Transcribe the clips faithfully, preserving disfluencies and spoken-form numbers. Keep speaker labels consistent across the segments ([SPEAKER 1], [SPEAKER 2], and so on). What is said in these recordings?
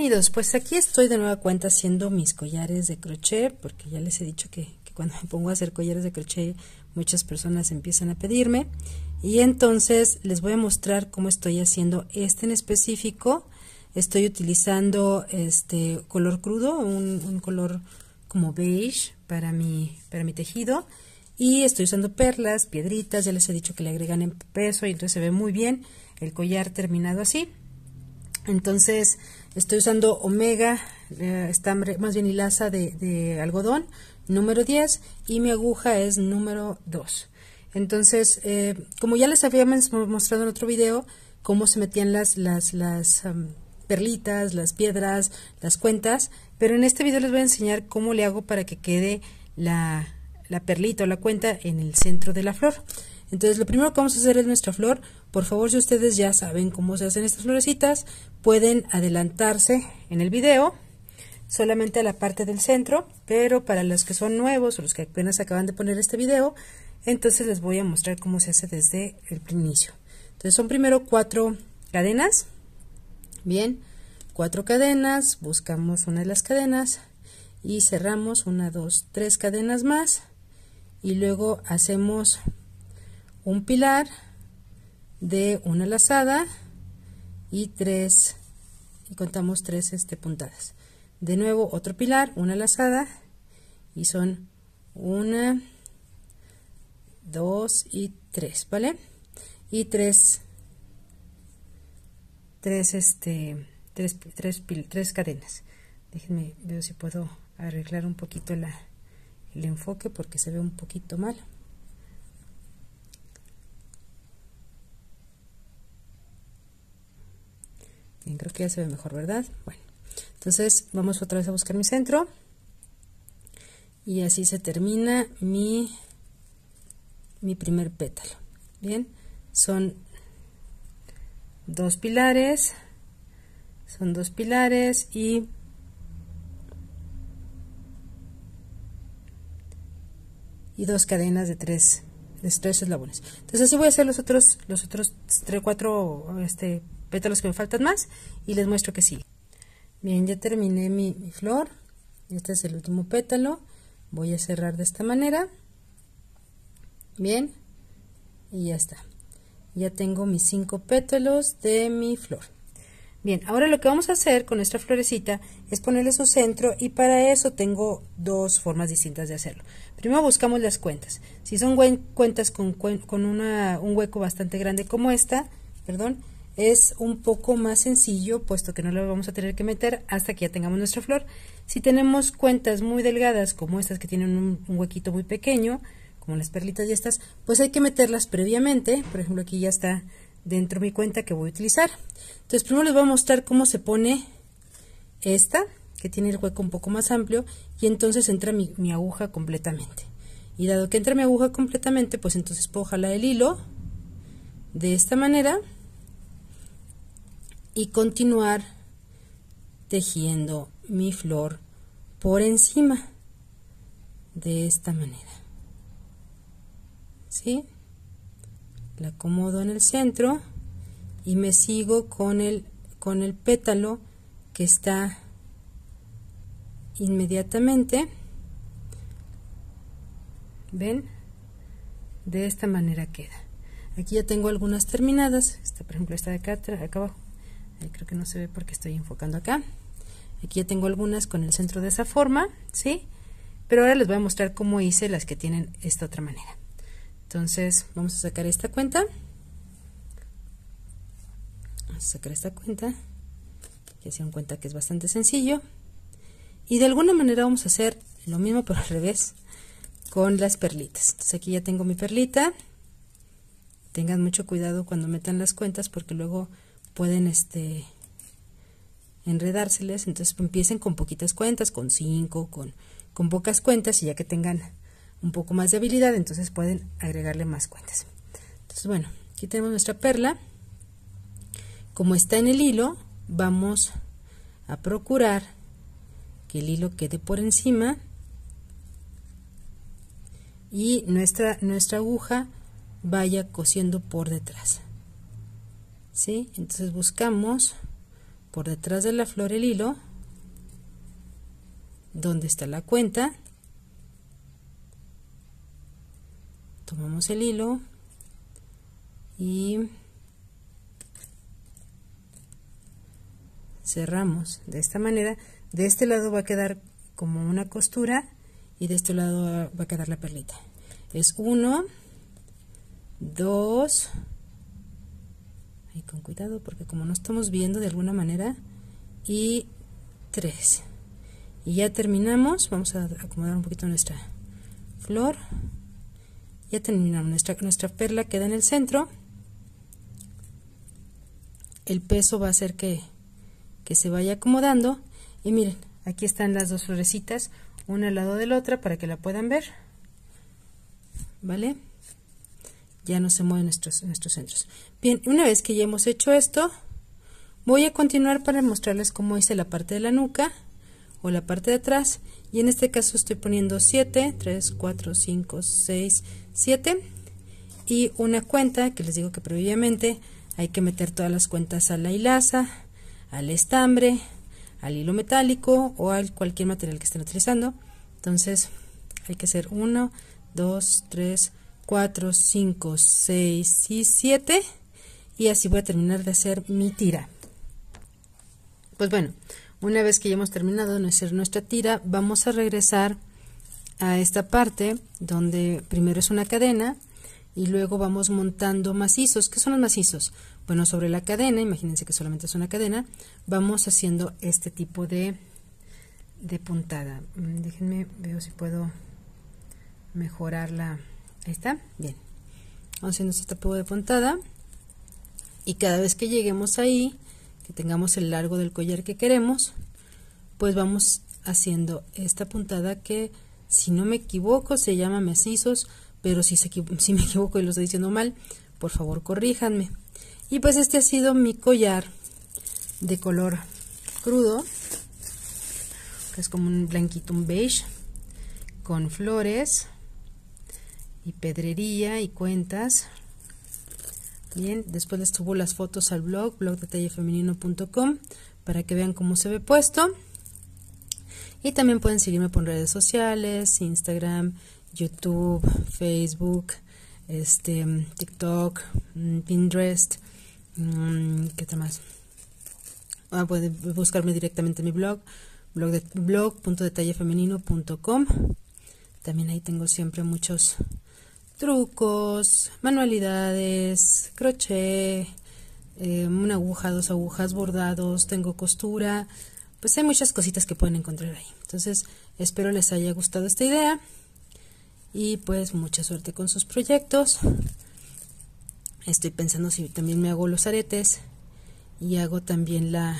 [SPEAKER 1] Bienvenidos, pues aquí estoy de nueva cuenta haciendo mis collares de crochet, porque ya les he dicho que, que cuando me pongo a hacer collares de crochet muchas personas empiezan a pedirme, y entonces les voy a mostrar cómo estoy haciendo este en específico. Estoy utilizando este color crudo, un, un color como beige para mi, para mi tejido, y estoy usando perlas, piedritas, ya les he dicho que le agregan en peso y entonces se ve muy bien el collar terminado así. Entonces estoy usando omega, eh, estambre, más bien hilaza de, de algodón, número diez, y mi aguja es número dos. Entonces, eh, como ya les había mostrado en otro video, cómo se metían las, las, las um, perlitas, las piedras, las cuentas, pero en este video les voy a enseñar cómo le hago para que quede la, la perlita o la cuenta en el centro de la flor. Entonces lo primero que vamos a hacer es nuestra flor. Por favor, si ustedes ya saben cómo se hacen estas florecitas, pueden adelantarse en el video solamente a la parte del centro, pero para los que son nuevos o los que apenas acaban de poner este video, entonces les voy a mostrar cómo se hace desde el inicio. Entonces son primero cuatro cadenas, bien, cuatro cadenas, buscamos una de las cadenas y cerramos una, dos, tres cadenas más, y luego hacemos un pilar de una lazada y tres, y contamos tres este, puntadas. De nuevo otro pilar, una lazada, y son una, dos y tres, ¿vale? Y tres, tres, este, tres, tres, tres cadenas. Déjenme ver si puedo arreglar un poquito la, el enfoque porque se ve un poquito mal. Bien, creo que ya se ve mejor, ¿verdad? Bueno, entonces vamos otra vez a buscar mi centro y así se termina mi, mi primer pétalo. Bien, son dos pilares, son dos pilares y y dos cadenas de tres, de tres eslabones. Entonces así voy a hacer los otros, los otros tres, cuatro, este pétalos que me faltan más, y les muestro que sí. Bien, ya terminé mi, mi flor. Este es el último pétalo. Voy a cerrar de esta manera. Bien, y ya está. Ya tengo mis cinco pétalos de mi flor. Bien, ahora lo que vamos a hacer con nuestra florecita es ponerle su centro, y para eso tengo dos formas distintas de hacerlo. Primero buscamos las cuentas. Si son cuentas con, con una, un hueco bastante grande como esta, perdón, es un poco más sencillo, puesto que no lo vamos a tener que meter hasta que ya tengamos nuestra flor. Si tenemos cuentas muy delgadas como estas que tienen un, un huequito muy pequeño, como las perlitas y estas, pues hay que meterlas previamente. Por ejemplo, aquí ya está dentro mi cuenta que voy a utilizar. Entonces primero les voy a mostrar cómo se pone esta, que tiene el hueco un poco más amplio, y entonces entra mi, mi aguja completamente. Y dado que entra mi aguja completamente, pues entonces puedo jalar el hilo de esta manera y continuar tejiendo mi flor por encima de esta manera. ¿Sí? La acomodo en el centro y me sigo con el con el pétalo que está inmediatamente, ven, de esta manera queda. Aquí ya tengo algunas terminadas. Esta, por ejemplo, esta de acá, acá abajo, ahí creo que no se ve porque estoy enfocando acá. Aquí ya tengo algunas con el centro de esa forma, ¿sí? Pero ahora les voy a mostrar cómo hice las que tienen esta otra manera. Entonces vamos a sacar esta cuenta, vamos a sacar esta cuenta, ya se dan cuenta que es bastante sencillo, y de alguna manera vamos a hacer lo mismo pero al revés con las perlitas. Entonces aquí ya tengo mi perlita. Tengan mucho cuidado cuando metan las cuentas porque luego pueden este enredárseles. Entonces empiecen con poquitas cuentas, con cinco, con, con pocas cuentas, y ya que tengan un poco más de habilidad, entonces pueden agregarle más cuentas. Entonces, bueno, aquí tenemos nuestra perla. Como está en el hilo, vamos a procurar que el hilo quede por encima y nuestra, nuestra aguja vaya cosiendo por detrás. ¿Sí? Entonces buscamos por detrás de la flor el hilo, donde está la cuenta, tomamos el hilo y cerramos de esta manera. De este lado va a quedar como una costura y de este lado va a quedar la perlita. Es uno, dos, y con cuidado porque como no estamos viendo de alguna manera, y tres. Y ya terminamos. Vamos a acomodar un poquito nuestra flor. Ya terminamos. Nuestra, nuestra perla queda en el centro. El peso va a hacer que, que se vaya acomodando. Y miren, aquí están las dos florecitas, una al lado de la otra para que la puedan ver. ¿Vale? Ya no se mueven nuestros, nuestros centros. Bien, una vez que ya hemos hecho esto, voy a continuar para mostrarles cómo hice la parte de la nuca o la parte de atrás. Y en este caso estoy poniendo siete, tres, cuatro, cinco, seis, siete y una cuenta que les digo que previamente hay que meter todas las cuentas a la hilaza, al estambre, al hilo metálico o a cualquier material que estén utilizando. Entonces hay que hacer uno, dos, tres, cuatro, cinco, seis y siete, y así voy a terminar de hacer mi tira. Pues bueno, una vez que ya hemos terminado de hacer nuestra tira, vamos a regresar a esta parte donde primero es una cadena y luego vamos montando macizos. ¿Qué son los macizos? Bueno, sobre la cadena, imagínense que solamente es una cadena, vamos haciendo este tipo de, de puntada. Déjenme, veo si puedo mejorarla. Ahí está, bien. Vamos haciendo este tipo de puntada y cada vez que lleguemos ahí, que tengamos el largo del collar que queremos, pues vamos haciendo esta puntada que, si no me equivoco, se llama macizos, pero si, se, si me equivoco y lo estoy diciendo mal, por favor corríjanme. Y pues este ha sido mi collar de color crudo, que es como un blanquito, un beige, con flores y pedrería y cuentas. Bien, después les subo las fotos al blog, blog de talle femenino punto com, para que vean cómo se ve puesto. Y también pueden seguirme por redes sociales, Instagram, YouTube, Facebook, este, TikTok, Pinterest, ¿qué tal más? Ah, pueden buscarme directamente en mi blog, blog de, blog punto detalle femenino punto com. También ahí tengo siempre muchos trucos, manualidades, crochet, eh, una aguja, dos agujas, bordados, tengo costura, pues hay muchas cositas que pueden encontrar ahí. Entonces espero les haya gustado esta idea y pues mucha suerte con sus proyectos. Estoy pensando si también me hago los aretes y hago también la,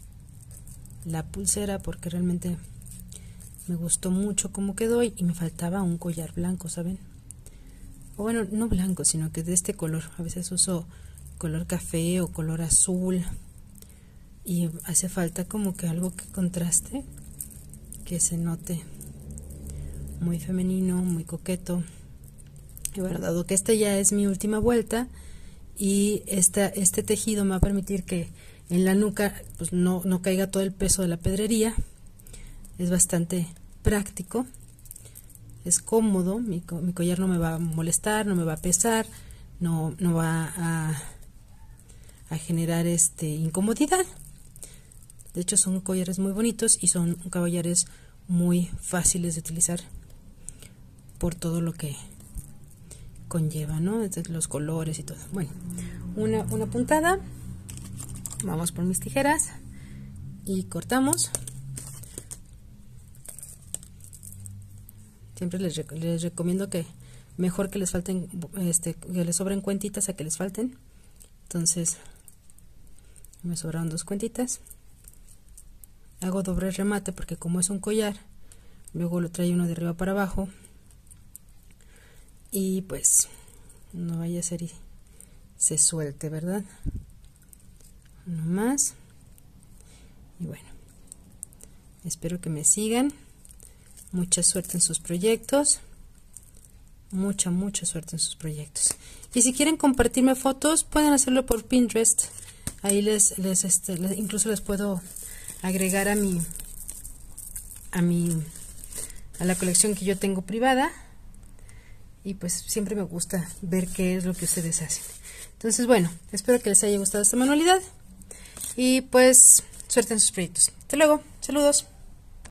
[SPEAKER 1] la pulsera, porque realmente me gustó mucho cómo quedó y me faltaba un collar blanco, ¿saben? O bueno, no blanco, sino que de este color. A veces uso color café o color azul y hace falta como que algo que contraste, que se note muy femenino, muy coqueto. Y bueno, dado que esta ya es mi última vuelta y esta, este tejido me va a permitir que en la nuca pues no, no caiga todo el peso de la pedrería, es bastante práctico, es cómodo, mi, mi collar no me va a molestar, no me va a pesar, no, no va a, a generar este incomodidad. De hecho son collares muy bonitos y son collares muy fáciles de utilizar por todo lo que conlleva, ¿no? Desde los colores y todo. Bueno, una, una puntada, vamos por mis tijeras y cortamos. Siempre les, rec les recomiendo que mejor que les falten, este, que les sobren cuentitas a que les falten. Entonces me sobraron dos cuentitas. Hago doble remate porque como es un collar, luego lo trae uno de arriba para abajo y pues no vaya a ser y se suelte, ¿verdad? Uno más. Y bueno, espero que me sigan. Mucha suerte en sus proyectos. Mucha, mucha suerte en sus proyectos. Y si quieren compartirme fotos, pueden hacerlo por Pinterest. Ahí les, les, este, les, incluso les puedo agregar a mi, a mi, a la colección que yo tengo privada. Y pues siempre me gusta ver qué es lo que ustedes hacen. Entonces, bueno, espero que les haya gustado esta manualidad. Y pues, suerte en sus proyectos. Hasta luego. Saludos.